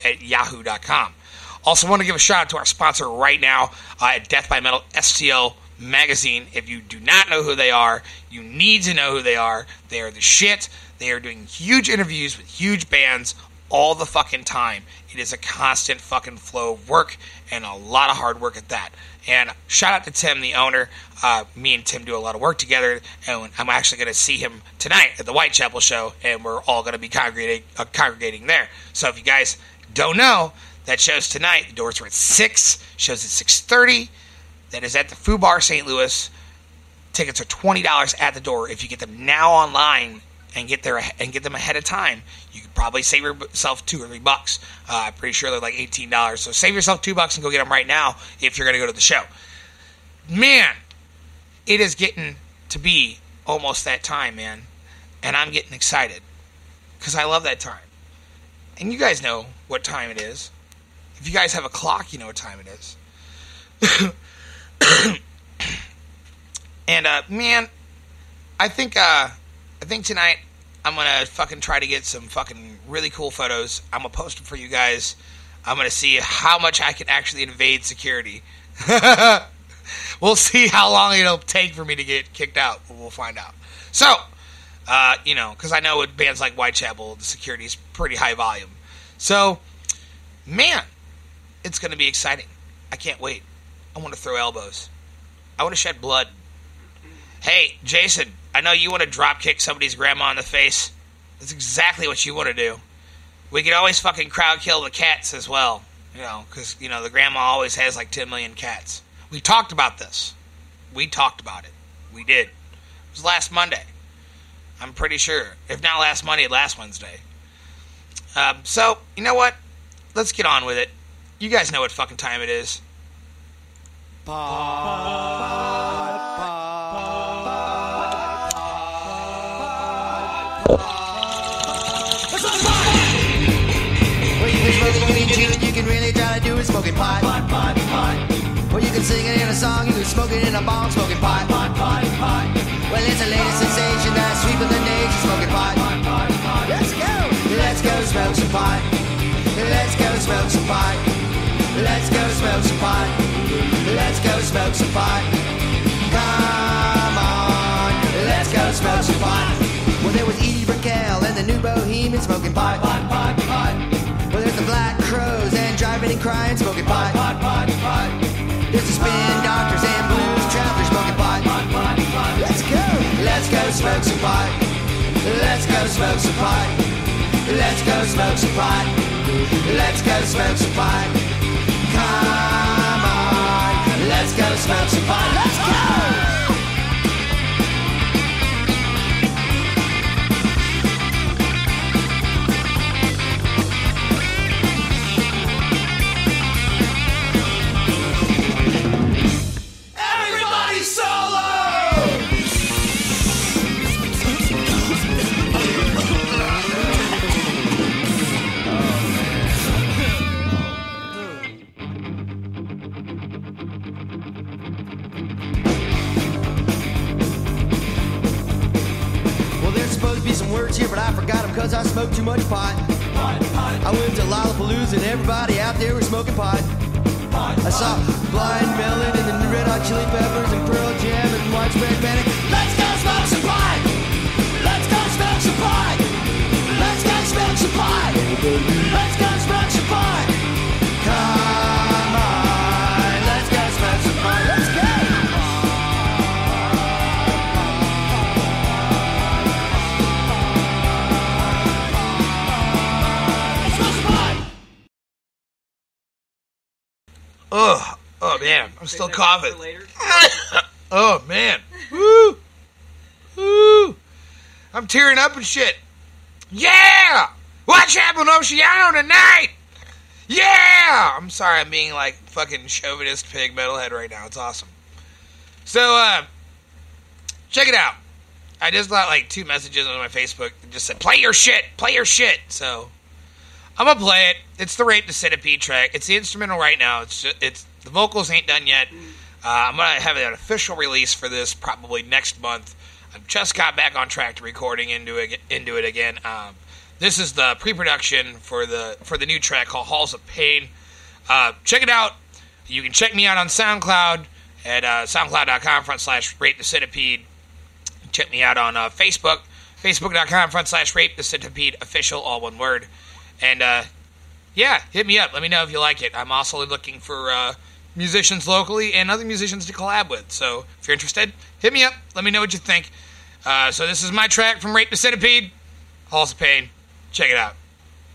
at yahoo.com. Also want to give a shout out to our sponsor right now at Death by Metal STL Magazine. If you do not know who they are, you need to know who they are. They are the shit. They are doing huge interviews with huge bands all the fucking time. It is a constant fucking flow of work and a lot of hard work at that. And shout out to Tim, the owner. Me and Tim do a lot of work together, and I'm actually going to see him tonight at the Whitechapel show, and we're all going to be congregating there. So if you guys don't know, that show's tonight. The doors are at 6. Show's at 6:30. That is at the Foo Bar St. Louis. Tickets are $20 at the door. If you get them now online and get them ahead of time, you could probably save yourself $2 or $3. I'm pretty sure they're like $18. So save yourself $2 and go get them right now if you're going to go to the show. Man, it is getting to be almost that time, man. And I'm getting excited because I love that time. And you guys know what time it is. If you guys have a clock, you know what time it is. And, man, I think tonight I'm going to fucking try to get some fucking really cool photos. I'm going to post them for you guys. I'm going to see how much I can actually invade security. We'll see how long it'll take for me to get kicked out. We'll find out. So, because I know with bands like Whitechapel, the security is pretty high volume. So, man, it's going to be exciting. I can't wait. I want to throw elbows. I want to shed blood. Hey, Jason, I know you want to drop kick somebody's grandma in the face. That's exactly what you want to do. We could always fucking crowd kill the cats as well. Because, the grandma always has like 10 million cats. We talked about this. We talked about it. We did. It was last Monday. I'm pretty sure. If not last Monday, last Wednesday. So, you know what? Let's get on with it. You guys know what fucking time it is. You can really try to do it smoking pot. Or you can sing it in a song, you can smoke it in a bong, smoking pot. Well, it's the latest sensation that's sweeping the nation, smoking pot. Let's go smoke some pot. Let's go smoke some pot. Let's go smoke some pot. Let's go smoke some pot. Come on, let's go smoke some pot. Well, there was Edie Brickell and the New Bohemian smoking pot. Well, there's the Black Crows and driving and crying smoking pot. There's the Spin Doctors and Blues Travelers smoking pot. Let's go smoke some pot. Let's go smoke some pot. Let's go smoke some pot. Let's go smoke some pot. Come on, let's go smoke some pot. Let's go! Words here, but I forgot them cause I smoked too much pot. I went to Lollapalooza and everybody out there was smoking pot. I saw Blind Melon and the Red Hot Chili Peppers and Pearl Jam and Widespread Panic. Let's go smoke some pot! Let's go smoke some pot! Let's go smoke some pot! Let's go smoke some pot! Come on, let's go smoke some pot! Let's go! Oh man, I'm still coughing. Oh man, woo, woo! I'm tearing up and shit. Yeah, Whitechapel, Oceano tonight. Yeah, I'm sorry, I'm being like fucking chauvinist pig metalhead right now. It's awesome. So, check it out. I just got like 2 messages on my Facebook that just said, "Play your shit, play your shit." So, I'm gonna play it. It's the Rape the Centipede track. It's the instrumental right now. It's the vocals ain't done yet. I'm gonna have an official release for this probably next month. I've just got back on track to recording into it again. This is the pre-production for the new track called Halls of Pain. Check it out. You can check me out on SoundCloud at soundcloud.com/rapethecenipede. Check me out on Facebook, facebook.com/rapethecenipede official, all one word. And yeah, hit me up. Let me know if you like it. I'm also looking for musicians locally and other musicians to collab with. So if you're interested, hit me up. Let me know what you think. So this is my track from Rape the Centipede, Halls of Pain. Check it out.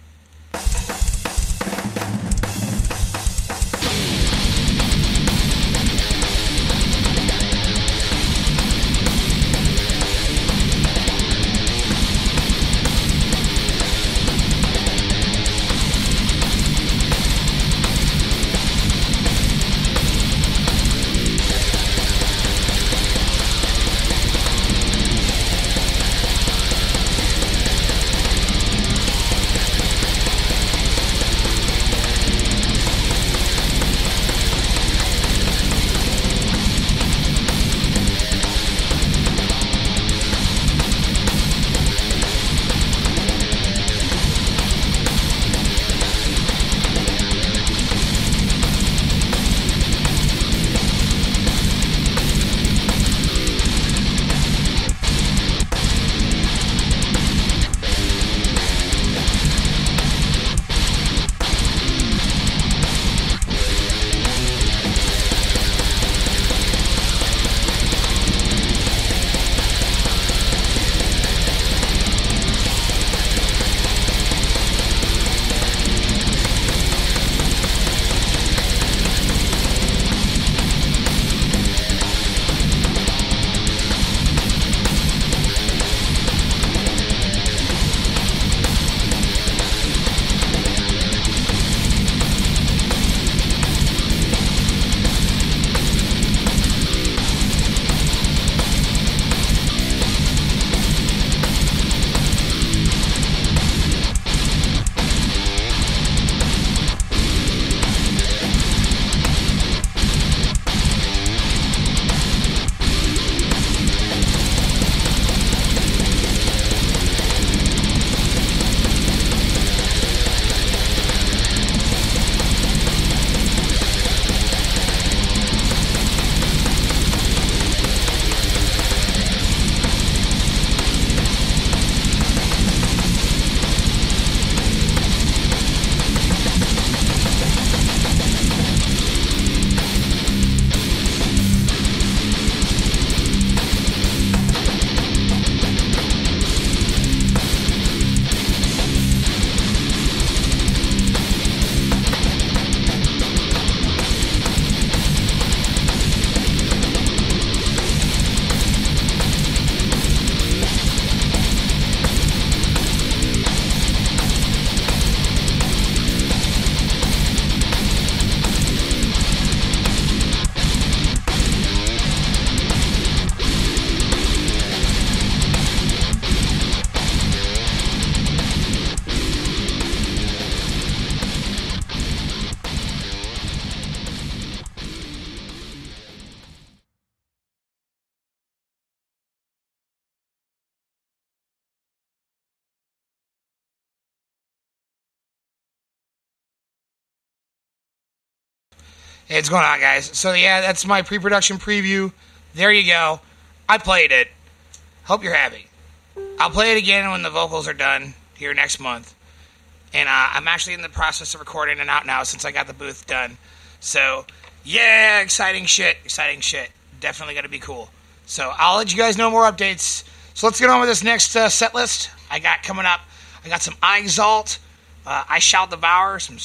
Hey, what's going on, guys? So, yeah, that's my pre-production preview. There you go. I played it. Hope you're happy. I'll play it again when the vocals are done here next month. And I'm actually in the process of recording it out now since I got the booth done. So, yeah, exciting shit. Exciting shit. Definitely going to be cool. So, I'll let you guys know more updates. So, let's get on with this next set list I got coming up. I got some I Exalt, I Shall Devour, some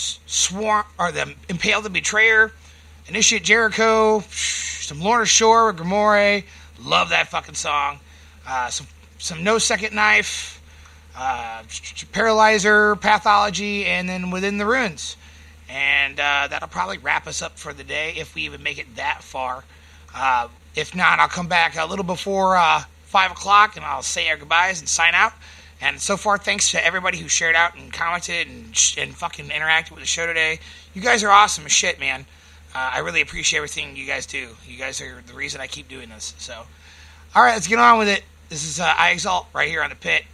the Impale the Betrayer, Initiate Jericho, some Lorna Shore with Grimoire. Love that fucking song. Some No Second Knife, Paralyzer, Pathology, and then Within the Ruins. And that'll probably wrap us up for the day if we even make it that far. If not, I'll come back a little before 5 o'clock and I'll say our goodbyes and sign out. And so far, thanks to everybody who shared out and commented and fucking interacted with the show today. You guys are awesome as shit, man. I really appreciate everything you guys do. You guys are the reason I keep doing this. So, all right, let's get on with it. This is I Exalt right here on The Pit.